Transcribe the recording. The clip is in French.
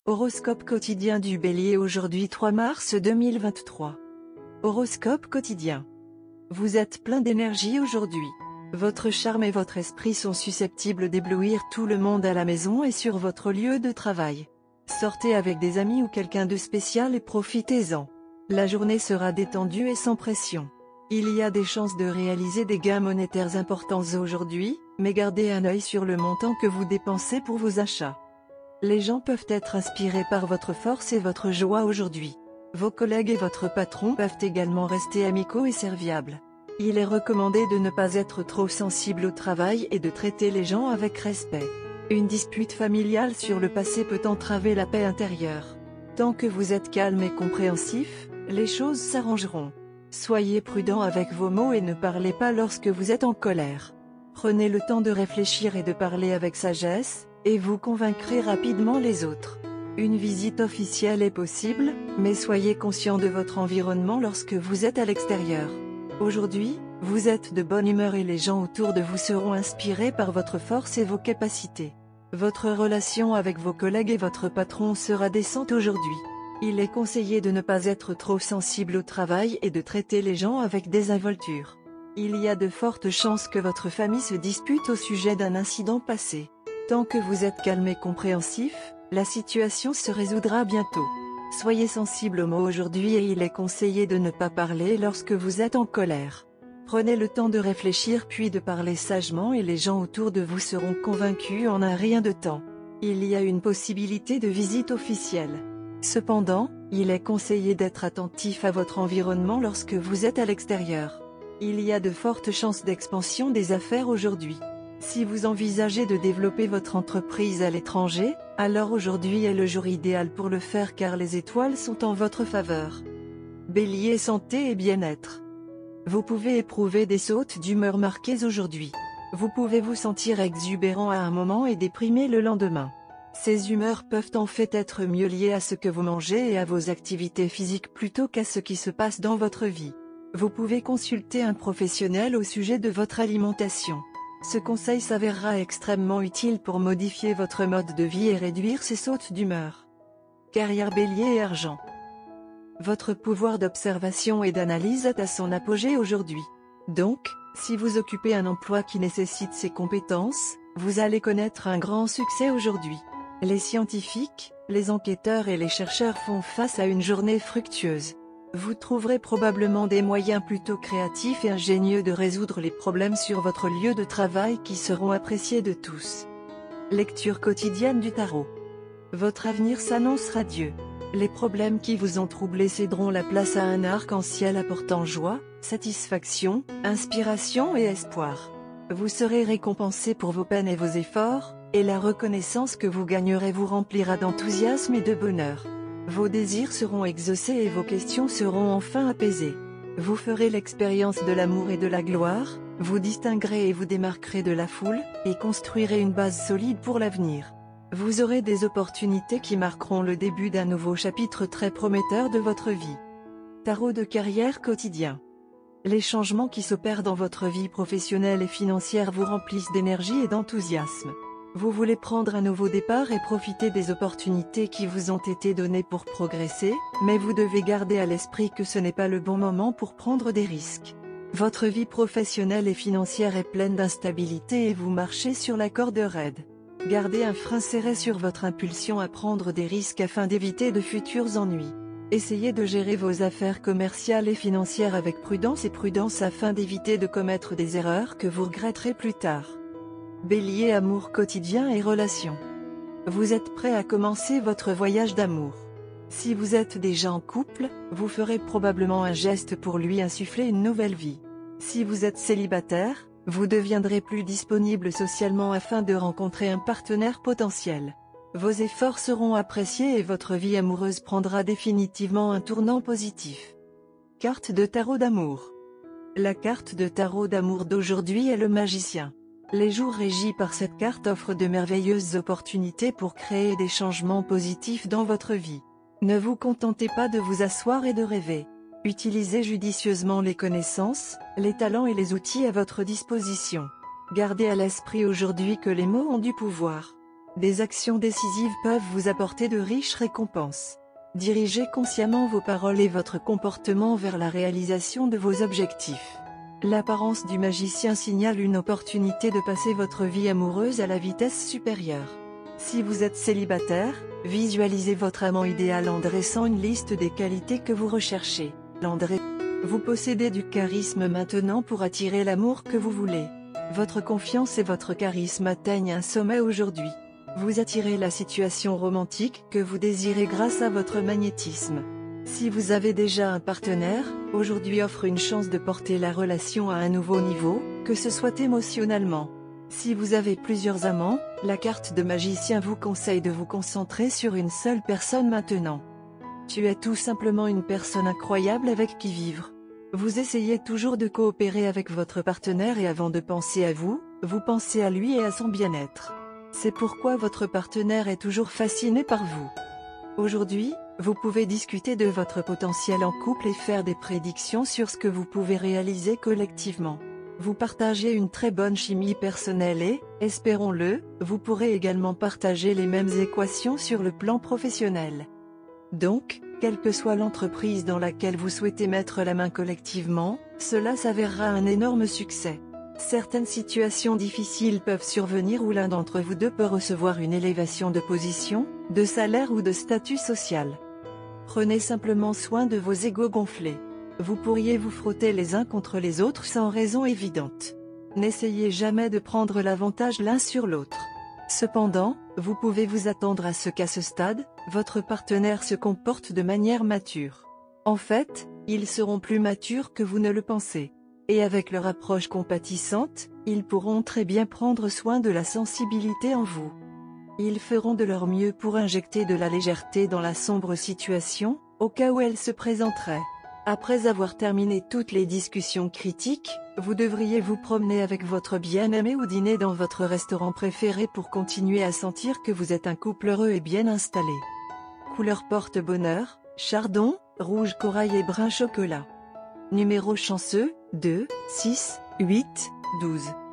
Horoscope quotidien du Bélier aujourd'hui 3 mars 2023. Horoscope quotidien. Vous êtes plein d'énergie aujourd'hui. Votre charme et votre esprit sont susceptibles d'éblouir tout le monde à la maison et sur votre lieu de travail. Sortez avec des amis ou quelqu'un de spécial et profitez-en. La journée sera détendue et sans pression. Il y a des chances de réaliser des gains monétaires importants aujourd'hui, mais gardez un œil sur le montant que vous dépensez pour vos achats. Les gens peuvent être inspirés par votre force et votre joie aujourd'hui. Vos collègues et votre patron peuvent également rester amicaux et serviables. Il est recommandé de ne pas être trop sensible au travail et de traiter les gens avec respect. Une dispute familiale sur le passé peut entraver la paix intérieure. Tant que vous êtes calme et compréhensif, les choses s'arrangeront. Soyez prudent avec vos mots et ne parlez pas lorsque vous êtes en colère. Prenez le temps de réfléchir et de parler avec sagesse, et vous convaincrez rapidement les autres. Une visite officielle est possible, mais soyez conscient de votre environnement lorsque vous êtes à l'extérieur. Aujourd'hui, vous êtes de bonne humeur et les gens autour de vous seront inspirés par votre force et vos capacités. Votre relation avec vos collègues et votre patron sera décente aujourd'hui. Il est conseillé de ne pas être trop sensible au travail et de traiter les gens avec désinvolture. Il y a de fortes chances que votre famille se dispute au sujet d'un incident passé. Tant que vous êtes calme et compréhensif, la situation se résoudra bientôt. Soyez sensible aux mots aujourd'hui et il est conseillé de ne pas parler lorsque vous êtes en colère. Prenez le temps de réfléchir puis de parler sagement et les gens autour de vous seront convaincus en un rien de temps. Il y a une possibilité de visite officielle. Cependant, il est conseillé d'être attentif à votre environnement lorsque vous êtes à l'extérieur. Il y a de fortes chances d'expansion des affaires aujourd'hui. Si vous envisagez de développer votre entreprise à l'étranger, alors aujourd'hui est le jour idéal pour le faire car les étoiles sont en votre faveur. Bélier, santé et bien-être. Vous pouvez éprouver des sautes d'humeur marquées aujourd'hui. Vous pouvez vous sentir exubérant à un moment et déprimé le lendemain. Ces humeurs peuvent en fait être mieux liées à ce que vous mangez et à vos activités physiques plutôt qu'à ce qui se passe dans votre vie. Vous pouvez consulter un professionnel au sujet de votre alimentation. Ce conseil s'avérera extrêmement utile pour modifier votre mode de vie et réduire ces sautes d'humeur. Carrière Bélier et argent. Votre pouvoir d'observation et d'analyse est à son apogée aujourd'hui. Donc, si vous occupez un emploi qui nécessite ces compétences, vous allez connaître un grand succès aujourd'hui. Les scientifiques, les enquêteurs et les chercheurs font face à une journée fructueuse. Vous trouverez probablement des moyens plutôt créatifs et ingénieux de résoudre les problèmes sur votre lieu de travail qui seront appréciés de tous. Lecture quotidienne du tarot. Votre avenir s'annonce radieux. Les problèmes qui vous ont troublé céderont la place à un arc-en-ciel apportant joie, satisfaction, inspiration et espoir. Vous serez récompensé pour vos peines et vos efforts, et la reconnaissance que vous gagnerez vous remplira d'enthousiasme et de bonheur. Vos désirs seront exaucés et vos questions seront enfin apaisées. Vous ferez l'expérience de l'amour et de la gloire, vous distinguerez et vous démarquerez de la foule, et construirez une base solide pour l'avenir. Vous aurez des opportunités qui marqueront le début d'un nouveau chapitre très prometteur de votre vie. Tarot de carrière quotidien. Les changements qui s'opèrent dans votre vie professionnelle et financière vous remplissent d'énergie et d'enthousiasme. Vous voulez prendre un nouveau départ et profiter des opportunités qui vous ont été données pour progresser, mais vous devez garder à l'esprit que ce n'est pas le bon moment pour prendre des risques. Votre vie professionnelle et financière est pleine d'instabilité et vous marchez sur la corde raide. Gardez un frein serré sur votre impulsion à prendre des risques afin d'éviter de futurs ennuis. Essayez de gérer vos affaires commerciales et financières avec prudence afin d'éviter de commettre des erreurs que vous regretterez plus tard. Bélier, amour quotidien et relations. Vous êtes prêt à commencer votre voyage d'amour. Si vous êtes déjà en couple, vous ferez probablement un geste pour lui insuffler une nouvelle vie. Si vous êtes célibataire, vous deviendrez plus disponible socialement afin de rencontrer un partenaire potentiel. Vos efforts seront appréciés et votre vie amoureuse prendra définitivement un tournant positif. Carte de tarot d'amour. La carte de tarot d'amour d'aujourd'hui est le magicien. Les jours régis par cette carte offrent de merveilleuses opportunités pour créer des changements positifs dans votre vie. Ne vous contentez pas de vous asseoir et de rêver. Utilisez judicieusement les connaissances, les talents et les outils à votre disposition. Gardez à l'esprit aujourd'hui que les mots ont du pouvoir. Des actions décisives peuvent vous apporter de riches récompenses. Dirigez consciemment vos paroles et votre comportement vers la réalisation de vos objectifs. L'apparence du magicien signale une opportunité de passer votre vie amoureuse à la vitesse supérieure. Si vous êtes célibataire, visualisez votre amant idéal en dressant une liste des qualités que vous recherchez. Vous possédez du charisme maintenant pour attirer l'amour que vous voulez. Votre confiance et votre charisme atteignent un sommet aujourd'hui. Vous attirez la situation romantique que vous désirez grâce à votre magnétisme. Si vous avez déjà un partenaire, aujourd'hui offre une chance de porter la relation à un nouveau niveau, que ce soit émotionnellement. Si vous avez plusieurs amants, la carte de magicien vous conseille de vous concentrer sur une seule personne maintenant. Tu es tout simplement une personne incroyable avec qui vivre. Vous essayez toujours de coopérer avec votre partenaire et avant de penser à vous, vous pensez à lui et à son bien-être. C'est pourquoi votre partenaire est toujours fasciné par vous. Aujourd'hui, vous pouvez discuter de votre potentiel en couple et faire des prédictions sur ce que vous pouvez réaliser collectivement. Vous partagez une très bonne chimie personnelle et, espérons-le, vous pourrez également partager les mêmes équations sur le plan professionnel. Donc, quelle que soit l'entreprise dans laquelle vous souhaitez mettre la main collectivement, cela s'avérera un énorme succès. Certaines situations difficiles peuvent survenir où l'un d'entre vous deux peut recevoir une élévation de position, de salaire ou de statut social. Prenez simplement soin de vos égos gonflés. Vous pourriez vous frotter les uns contre les autres sans raison évidente. N'essayez jamais de prendre l'avantage l'un sur l'autre. Cependant, vous pouvez vous attendre à ce qu'à ce stade, votre partenaire se comporte de manière mature. En fait, ils seront plus matures que vous ne le pensez. Et avec leur approche compatissante, ils pourront très bien prendre soin de la sensibilité en vous. Ils feront de leur mieux pour injecter de la légèreté dans la sombre situation, au cas où elle se présenterait. Après avoir terminé toutes les discussions critiques, vous devriez vous promener avec votre bien-aimé ou dîner dans votre restaurant préféré pour continuer à sentir que vous êtes un couple heureux et bien installé. Couleur porte-bonheur, chardon, rouge corail et brun chocolat. Numéro chanceux, 2, 6, 8, 12.